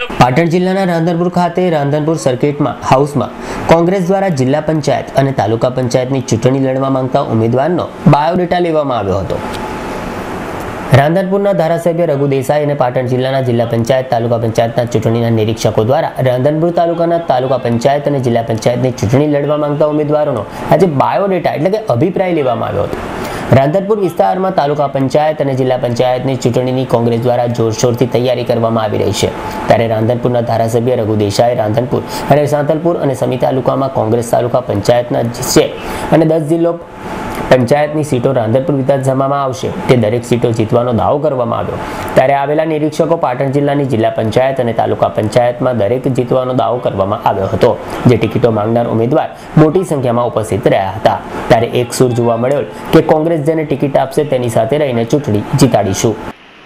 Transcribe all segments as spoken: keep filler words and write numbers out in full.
પાટણ જિલ્લાના રાંધનપુર ખાતે રાંધનપુર સર્કિટમાં હાઉસમાં કોંગ્રેસ દ્વારા જિલ્લા પંચાયત અને તાલુકા પંચાયતની ચૂંટણી લડવા માંગતા ઉમેદવારનો બાયોડેટા લેવામાં આવ્યો હતો। રાંધનપુરના ધારાસભ્ય રઘુ દેસાઈ અને પાટણ જિલ્લાના જિલ્લા પંચાયત તાલુકા પંચાયતના ચૂંટણીના નિરીક્ષકો દ્વારા રાંધનપુર તાલુકાના તાલુકા પંચાયત અને જિલ્લા પંચાયતની ચૂંટણી લડવા માંગતા ઉમેદવારોનો આજે બાયોડેટા એટલે કે અભિપ્રાય લેવામાં આવ્યો હતો। રાંધનપુર વિસ્તારમાં તાલુકા પંચાયત અને જિલ્લા પંચાયતની ચૂંટણીની કોંગ્રેસ દ્વારા જોરશોરથી તૈયારી કરવામાં આવી રહી છે। ત્યારે રાંધનપુરના ધારાસભ્ય રઘુ દેસાઈ રાંધનપુર અને સાંતલપુર અને સમી તાલુકામાં કોંગ્રેસ તાલુકા પંચાયતના જીતશે અને દસ જિલ્લો પંચાયતની સીટો રાંધનપુર વિધાનસભામાં આવશે તે દરેક સીટો જીતવાનો દાવો કરવામાં આવ્યો। ત્યારે આવેલા નિરીક્ષકો પાટણ જિલ્લાની જિલ્લા પંચાયત અને તાલુકા પંચાયતમાં દરેક જીતવાનો દાવો કરવામાં આવ્યો હતો, જે ટિકિટો માંગનાર ઉમેદવાર મોટી સંખ્યામાં ઉપસ્થિત રહ્યા હતા। ત્યારે એક સૂર જોવા મળ્યો કે કોંગ્રેસ જેને ટિકિટ આપશે તેની સાથે રહીને ચૂંટણી જીતાડીશું।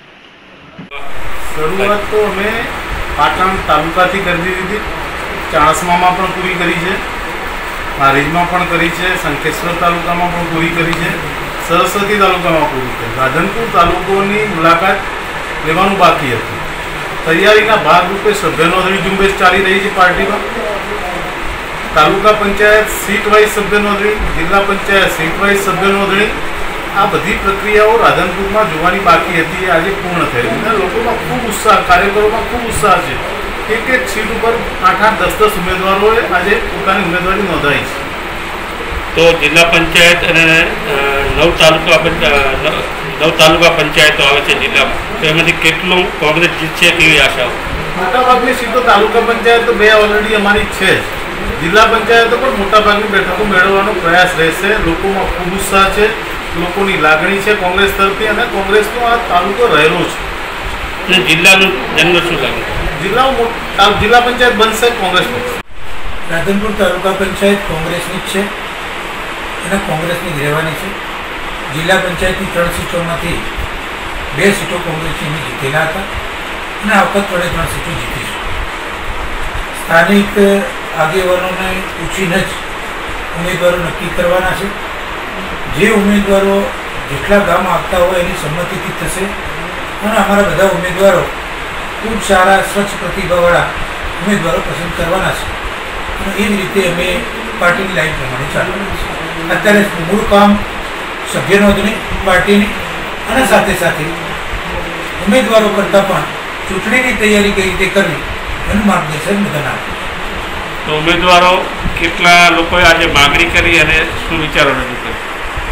શરૂઆત તો અમે પાટણ તાલુકાથી કરી દીધી, ચાણસ્મામાં પણ પૂરી કરી છે, હારીજમાં પણ કરી છે, શંખેશ્વર તાલુકામાં પણ પૂરી કરી છે, સરસ્વતી તાલુકામાં પૂરી કરી। રાધનપુર તાલુકાની મુલાકાત લેવાનું બાકી હતું। તૈયારીના ભાગરૂપે સભ્ય નોંધણી ઝુંબેશ ચાલી રહી છે પાર્ટીમાં। તાલુકા પંચાયત સીટ વાઇઝ સભ્ય નોંધણી, જિલ્લા પંચાયત સીટ વાઇઝ સભ્ય નોંધણી, આ બધી પ્રક્રિયાઓ રાધનપુરમાં જોવાની બાકી હતી, આજે પૂર્ણ થઈ અને લોકોમાં ખૂબ ઉત્સાહ, કાર્યકરોમાં ખૂબ ઉત્સાહ છે। એક એક સીટ ઉપર આઠ આઠ દસ દસ ઉમેદવારોએ આજે પોતાની ઉમેદવારી નોંધાઈ છે। તો જિલ્લા પંચાયત અને નવ તાલુકા નવ તાલુકા પંચાયતો આવે છે જિલ્લામાં, તો એમાંથી કેટલું કોંગ્રેસ જીતશે કેવી આશાઓ? મોટાભાગની સીટો તાલુકા પંચાયત તો બે ઓલરેડી અમારી છે જ, જિલ્લા પંચાયતો પણ મોટાભાગની બેઠકો મેળવવાનો પ્રયાસ રહેશે। લોકોમાં ખૂબ ઉત્સાહ છે, લોકોની લાગણી છે કોંગ્રેસ તરફથી અને કોંગ્રેસનો આ તાલુકો રહેલો છે। અને જિલ્લાનું જનરલ શું લાગે? જિલ્લાઓ જિલ્લા પંચાયત બનશે કોંગ્રેસ પક્ષ। રાધનપુર તાલુકા પંચાયત કોંગ્રેસની જ છે અને કોંગ્રેસની જ રહેવાની છે। જિલ્લા પંચાયતની ત્રણ સીટોમાંથી બે સીટો કોંગ્રેસની જીતેલા હતા અને આ વખત વડે ત્રણ સીટો જીતીશું। સ્થાનિક આગેવાનોને પૂછીને જ ઉમેદવારો નક્કી કરવાના છે। જે ઉમેદવારો જેટલા ગામ આવતા હોય એની સંમતિથી થશે અને અમારા બધા ઉમેદવારો ખૂબ સારા સ્વચ્છ પ્રતિભાવાળા ઉમેદવારો પસંદ કરવાના છે અને એ જ રીતે અમે પાર્ટીની લાઈન પ્રમાણે ચાલવાના છે। અત્યારે મૂળ કામ સભ્ય નોંધણી પાર્ટીની અને સાથે સાથે ઉમેદવારો કરતાં પણ ચૂંટણીની તૈયારી કઈ રીતે કરવી એનું માર્ગદર્શન બધાને આપે। તો ઉમેદવારો કેટલા લોકોએ આજે માગણી કરી અને શું વિચારો રજૂ કરી?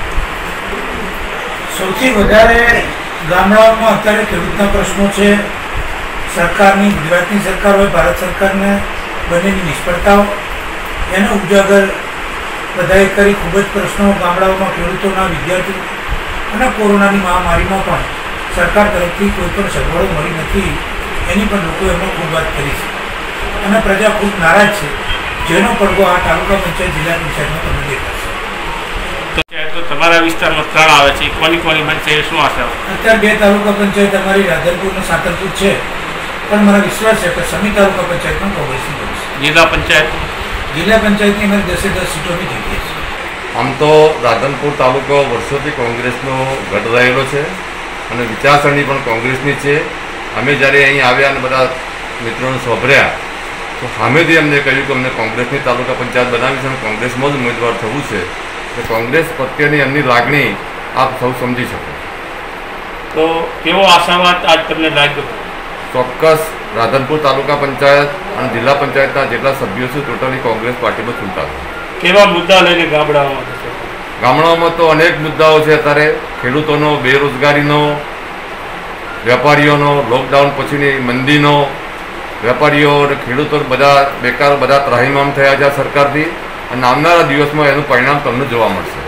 સૌથી વધારે ગામડાઓમાં અત્યારે ખેડૂતના પ્રશ્નો છે। સરકારની, ગુજરાતની સરકાર હોય, ભારત સરકારને બંનેની નિષ્ફળતાઓ એને ઉજાગર બધાએ કરી। ખૂબ જ પ્રશ્નો ગામડાઓમાં ખેડૂતોના, વિદ્યાર્થીઓ અને કોરોનાની મહામારીમાં પણ સરકાર તરફથી કોઈ પણ સગવડો મળી નથી, એની પણ લોકોએ એમાં ખૂબ વાત કરી છે અને પ્રજા ખૂબ નારાજ છે, જેનો પડઘો આ તાલુકા પંચાયત જિલ્લા પંચાયતમાં તમને દેખાશે। તો તમારા વિસ્તારમાં ત્રણ આવે છે, કોની કોની બનશે એ શું આશા? અત્યારે બે તાલુકા પંચાયત અમારી રાધનપુર અને સાંતલપુર છે, પણ મારા વિશ્વાસ છે કે સમી તાલુકા પંચાયતમાં કોંગ્રેસની બનશે। જિલ્લા પંચાયત જિલ્લા પંચાયતની અમારી દસે દસ સીટોની જીતીએ છીએ। આમ તો રાધનપુર તાલુકો વર્ષોથી કોંગ્રેસનો ગઢ રહેલો છે અને વિચારસરણી પણ કોંગ્રેસની છે। અમે જ્યારે અહીં આવ્યા અને બધા મિત્રોને સોંભર્યા તો સામેથી અમને કહ્યું કે અમને કોંગ્રેસની તાલુકા પંચાયત બનાવી છે અને કોંગ્રેસમાં જ ઉમેદવાર થવું છે, કે કોંગ્રેસ પ્રત્યેની એમની લાગણી આપ સૌ સમજી શકો। તો કેવો આશાવાદ આજ તમને લાગ્યો? ચોક્કસ રાધનપુર તાલુકા પંચાયત અને જિલ્લા પંચાયતના જેટલા સભ્યો છે ટોટલી કોંગ્રેસ પાર્ટીમાં ચૂંટાશે। કેવા મુદ્દા લઈને ગામડાઓમાં થશે? ગામડાઓમાં તો અનેક મુદ્દાઓ છે અત્યારે, ખેડૂતોનો, બેરોજગારીનો, વેપારીઓનો, લોકડાઉન પછીની મંદીનો, વેપારીઓ અને ખેડૂતો બધા બેકાર બધા ત્રાહિમામ થયા છે સરકારથી અને આવનારા દિવસમાં એનું પરિણામ તમને જોવા મળશે।